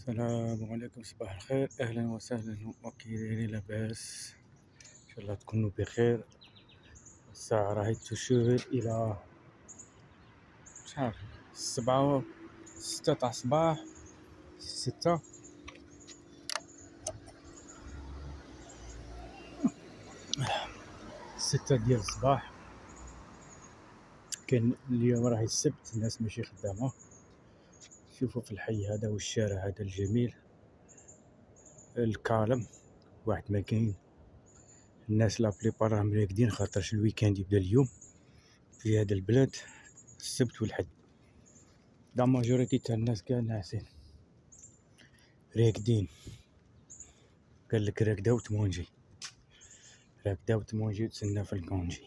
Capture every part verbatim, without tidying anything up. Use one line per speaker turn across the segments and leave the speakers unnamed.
السلام عليكم، صباح الخير، اهلا وسهلا، وكيدايرين؟ لاباس؟ ان شاء الله تكونوا بخير. الساعه راهي تشير الى شحال، سبعة ستة تاع الصباح، ستة ستة ديال الصباح. كان اليوم راهي السبت، الناس ماشي خدامه. شوفوا في الحي هذا والشارع هذا الجميل الكالم، واحد ما كاين. الناس لا بليبار راهم راقدين خاطرش الويكاند يبدا اليوم في هذا البلاد، السبت والحد. لا ماجوريتي تاع الناس كاع ناعسين راقدين. قال لك راقده وتمونجي، راقده وتمونجي وتسنى في الكونجي.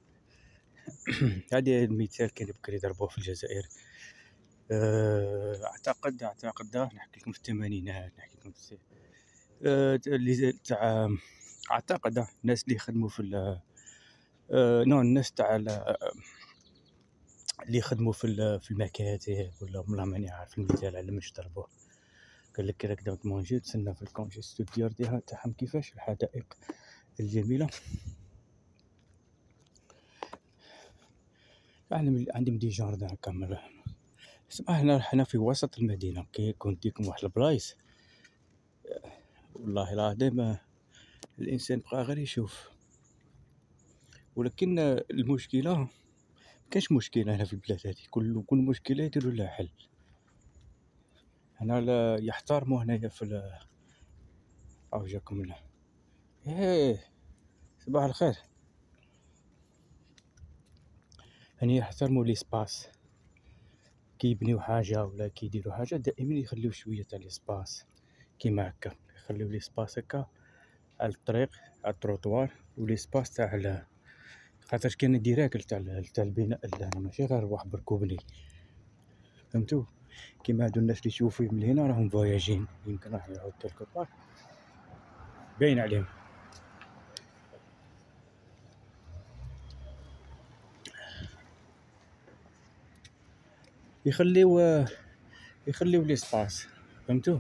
هذه المثال كان بكري ضربوه في الجزائر. أه، اعتقد اعتقد نحكي لكم في الثمانينات، نحكي لكم في أه اللي تاع اعتقد الناس اللي يخدموا في أه نو الناس تاع اللي يخدموا في في المكاتب ولا والله ماني عارف المثال على مش ضربوه. قال لك راقده وتمونجي وتسنى في الكونجي. ستوديار ديها تاعهم كيفاش الحدائق الجميله. يعني عندهم دي جاردان كامل. اسمع، هنا حنا في وسط المدينة، كي يكون ديكم واحد البلايص والله العظيم الإنسان بقى غير يشوف. ولكن المشكلة كاش مشكلة هنا في البلاد هذه، كل كل مشكلة يديروا لها حل. هنا لا يحترموا هنايا في أو جاكم لا ايه صباح الخير. هني يحترموا ليسباس، كي يبنيو حاجة ولا كي يديروا حاجة دائما يخليو شوية تاع ليسباس كيما هكا، يخليو ليسباس هكا على الطريق، على التروطوار، وليسباس تاع خاطر كاين ديراكل تاع تاع البناء هنا، ماشي غير واحد بركوبني. فهمتوا؟ كيما هادو الناس اللي تشوفوا من هنا راهم فواياجين، يمكن راح يعود كلكو بار باين عليهم. يخليو يخليو ليسباس. فهمتوا؟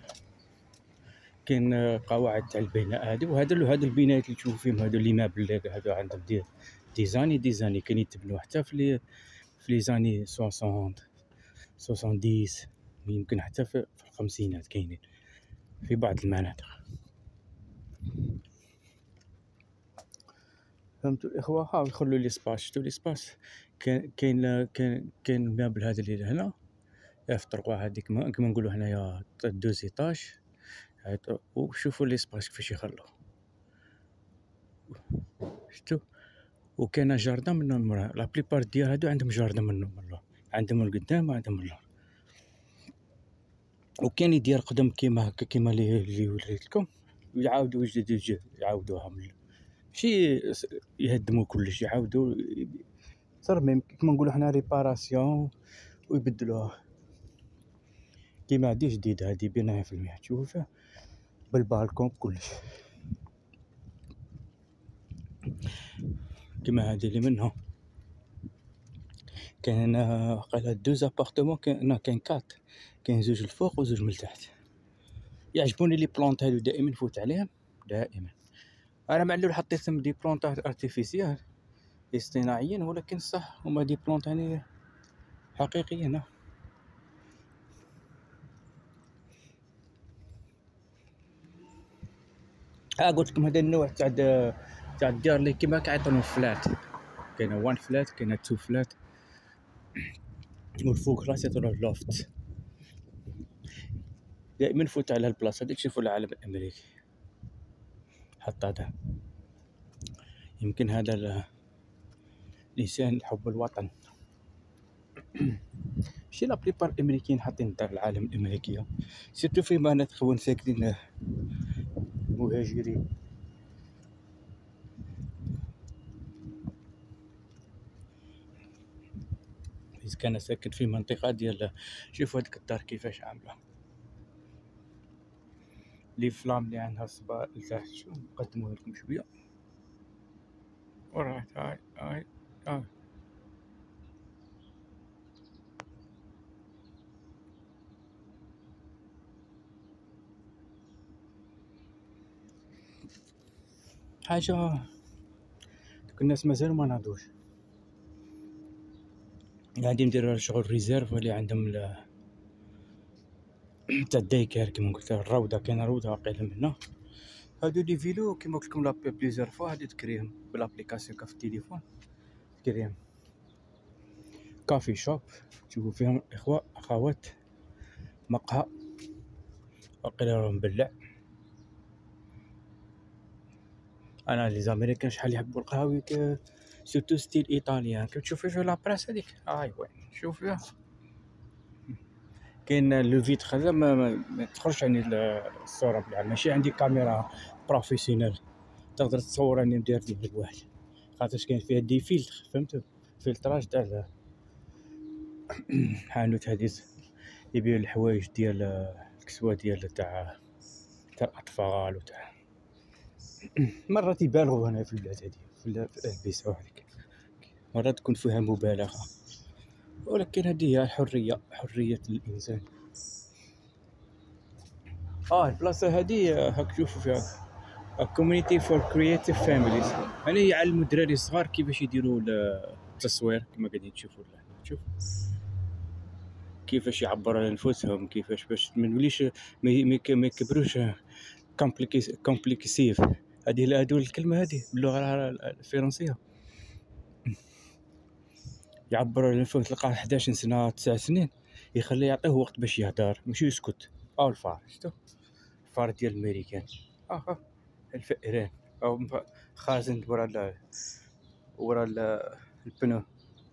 كاين قواعد تاع البناء هادو، وهذا هاد البنايات اللي تشوفوا فيهم هادو اللي مابل هادو عندهم دي ديزاني ديزاني كاين يتبنوا حتى في لي في لي زاني سوسون سوسنديس، يمكن حتى في الخمسينات كاينين في بعض المناطق. فهمتوا الاخوه؟ ها يخلوا لي سباس. شفتوا لي سباس؟ كاين كاين كاين كاين المابل هذا اللي هنا في الطرقه هذيك كما نقولوا هنايا دو زيتاج. وشوفوا لي سباس كيفاش يخلوا. شفتوا؟ وكاين جاردان منهم، لا بليبار ديال هادو عندهم جاردان منهم والله، عندهم القدام وعندهم اللور. وكاين يدير قدم كيما هكا كيما اللي وريت لكم، ويعاودوا يجددوا يعاودوها، ماشي يهدموا كلشي، يعاودوا ترميم كيما نقولوا حنا ريباراسيون ويبدلوها. كيما هادي جديده، هادي بنايه في المية، تشوفوا فيها بالبالكون كلش. كيما هادي اللي منهم كاين قال دوز ابارتمون، كاين كاين كات، كاين زوج الفوق وزوج من التحت. يعجبوني لي بلونط هادو، دائما نفوت عليهم دائما. انا معلول حطيتهم دي بلونط ارتيفيسيال اصطناعيين، ولكن صح هما دي بلونط يعني حقيقيين. ها قلت لكم هذا النوع تاع تاع الديار اللي كيما كيعيطونهم فلات. كاينه وان فلات، كاينه تو فلات، والفوق راس يعطونه لوفت. دائما نفوت على البلاصه هذيك، شوفوا العالم الامريكي حط هذا. يمكن هذا الانسان حب الوطن. ماشي لا بليبار الامريكيين حاطين تاع العالم الامريكيه، سيرتو في مناطق وين ساكنين مهاجرين. إذا كان ساكن في منطقة ديال، شوفوا هاديك الدار كيفاش عاملة، لي فلام اللي عندها صباع لتحت. شو نقدموه لكم شوية. ورايت هاي هاي هاي حاجة دوك الناس مازالو ما ناضوش. غادي ندير شغل ريزيرف اللي عندهم ل... تاع الدايكار كيما قلت الروضة، كاينة روضة واقيلا منا. هادو لي فيلو كيما قلت لكم لابي بليزيور فوا، هادي تكريهم بالابليكاسيون كا في التليفون، تكريهم كافي شوب تشوفوا فيهم اخوة اخوات مقهى واقيلا راه مبلع. انا لي زاميريكان شحال يحبوا القهاوي ك سورتو ستيل ايطاليان، كتشوفي في لابراس هذيك هاي وين شوف فيها كاين لو فيتر هذا ما, ما, ما تخرجش يعني الصوره بلا، ماشي عندي كاميرا بروفيسيونيل تقدر تصور راني ندير ديال الواحد، خاطرش كاين فيها دي فيلتر فهمتوا، فلتراج تاع حانوت هذيك يبيع الحوايج ديال الكسوه ديال تاع تاع الاطفال وتاع مرات يبالغوا هنا في البلاد هذه في البيس هذيك، مرات تكون فيها مبالغه، ولكن هذه هي الحريه، حريه الانسان. اه البلاصه هذه هاك تشوفوا فيها كوميونيتي فور كرييتيف فاميليز، يعني يعلموا الدراري الصغار كيفاش يديروا التصوير كما قاعدين تشوفوا لنا، شوف كيفاش يعبروا على انفسهم، كيفاش باش ما نوليش ما يكبروش كومبليكسيف. هذه هذو الكلمه هذه باللغه الفرنسيه، يعبروا على انفسهم. تلقاه إحدى عشر سنه تسع سنين يخليه يعطيه وقت باش يهدر ماشي يسكت. او الفار شفتوا الفار ديال الامريكان اه الفئران او خازن ورا ال ورا البنو.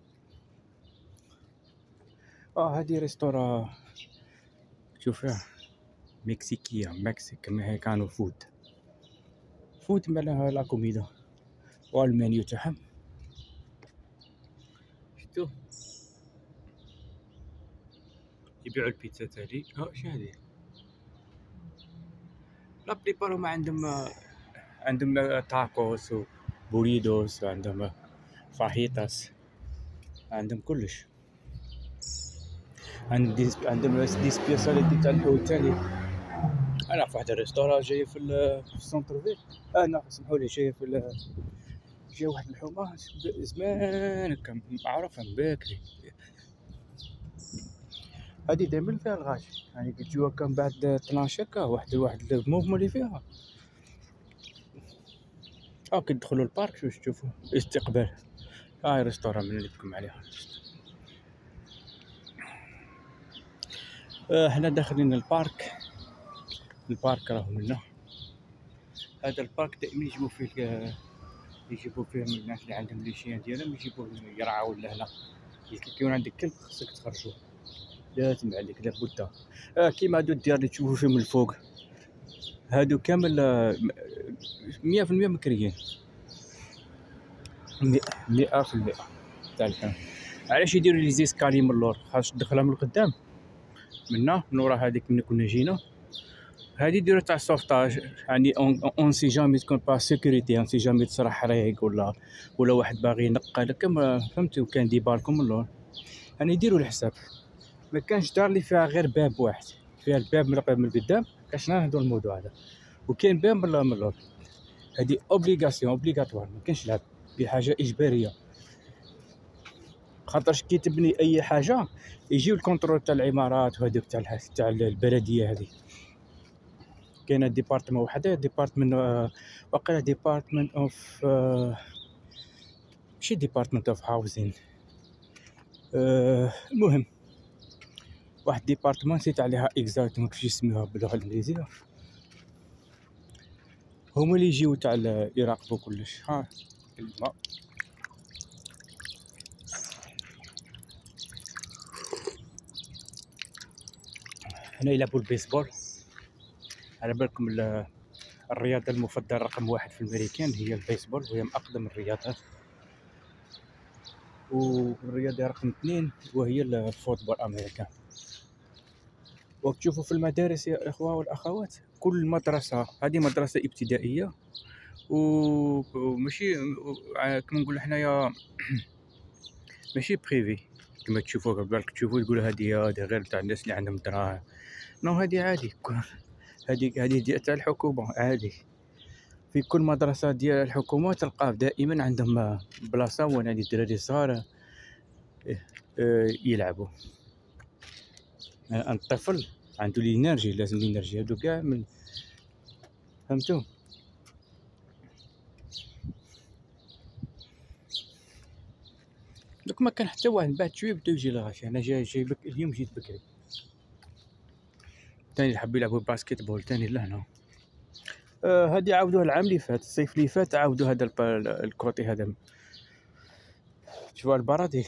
اه هذه ريستورا شوف فيها مكسيكيه مكسيك ميكانو فود فود مالها لا كوميدا والمنيو تاعهم شفتوا يبيعوا البيتزا تاعي. ها اش هذه لا بريبارو ما عندهم عندهم تاكوس وبوريدوس، عندهم فاهيتاس، عندهم كلش، عندهم ديس عندهم دي سبيساليتي تاع الحوت تاني. انا في واحد الريستوران جاي في السونتر فيل، انا سمحوا لي جاي في جاي واحد الحومه زمان كان معروفه من بكري، هذه دائما فيها الغاش يعني كتجوا كان بعد اثناش هكا واحد واحد الموفمون اللي فيها ها كتدخلوا البارك واش تشوفوا استقبال. هاي ريستوران من اللي لكم عليها. آه حنا داخلين البارك، البارك راهو منا. هذا البارك دائما يجيبوا فيه يجيبوا فيه من الناس اللي عندهم لي شيان ديالهم يجيبوا يرعاو لهنا. كيكون عندك كلب خصك تخرجوه لازم عليك لابد. آه كيما هادو الديار اللي تشوفوا فيهم الفوق هادو كامل مية في المية مكريين، مئة في المئة تاع الكلام. علاش يديروا لي زيسكالي من اللور؟ خاص تدخلها من القدام منا من ورا هذيك من كنا جينا، هادي يديروا تاع السوفتاج يعني اون سي جامي تكون با سيكوريتي، اون سي جامي تصرا حريق ولا ولا واحد باغي ينقى لكم فهمتوا، كان ديبالكم من اللور يعني يديروا الحساب. ما كانش دار اللي فيها غير باب واحد، فيها الباب من القدام كاش نهضر الموضوع هذا، وكاين باب من اللور. هذه اوبليغاسيون اوبليغاتوار، ما كانش لعب بحاجه اجباريه، خاطرش كي تبني اي حاجه يجيو الكونترول تاع العمارات وهذوك تاع تاع البلديه. هذه كاينه ديبارتمون وحده ديبارتمون واقيلا ديبارتمون اوف ماشي ديبارتمنت اوف هاوزين، المهم واحد ديبارتمون نسيت عليها اكزاكتومون كيفاش يسميوها باللغه الانجليزيه، هما اللي يجيو تاع يراقبوا كلش. ها الماء هنا يلعبوا البيسبول. على بالكم الرياضه المفضله رقم واحد في الامريكان هي البيسبول، وهي من اقدم الرياضات، والرياضه رقم اثنين وهي الفوتبول الامريكان. وتشوفوا في المدارس يا اخوة والاخوات كل مدرسه هذه مدرسه ابتدائيه وماشي كما نقول حنايا ماشي بريفي كما تشوفوا قبل بالك تشوفوا تقول هذه هذه غير تاع الناس اللي عندهم دراهم، نو هذه عادي، هذه هذه ديال تاع الحكومه عادي. في كل مدرسة ديال الحكومة تلقاه دائما عندهم بلاصة وين هادي الدراري الصغار يلعبوا. الطفل عنده الانرجي، لازم الانرجي هادو كاع من فهمتوا. دوك ما كان حتى واحد بعد شويه بدا يجي لغاشي. انا جاي جاي بك اليوم جيت بكري. ثاني اللي حبوا يلعبوا باسكيت بول ثاني لهنا. آه هادي عاودوها العام اللي فات، الصيف اللي فات عاودوا هذا الكوتي هذا. شوف البرادي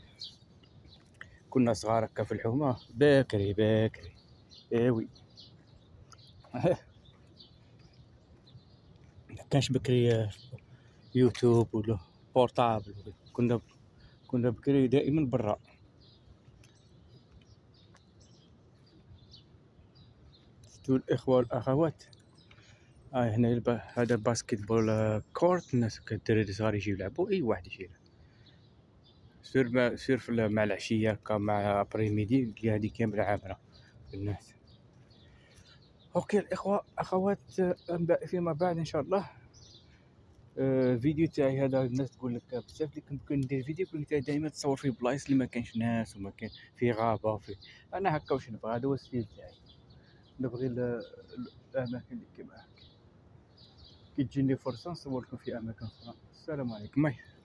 كنا صغار هكا في الحومه باكري باكري. ايوي كانش بكري يوتيوب ولا بورطابل، كنا كنا بكري دائما برا. شفتوا الاخوه والاخوات. آه هنا الب... هذا باسكيت بول كورت، الناس الدراري صغار يجيو يلعبوا، اي واحد يجي يلعب. سير ما سير في مع العشيه هكا مع ابريميدي اللي هذه كامله عامره الناس. اوكي الاخوه اخوات، فيما بعد ان شاء الله آه فيديو تاعي هذا. الناس تقول لك بزاف اللي كنت ندير فيديو كنت دائما تصور في بلايص اللي ما كانش ناس وما كان في غابه في. انا هكا واش نبغي، هذا هو الستيل تاعي. نبغي الاماكن اللي كيما هكا. كي تجيني فرصه نصور لكم في اماكن اخرى. السلام عليكم.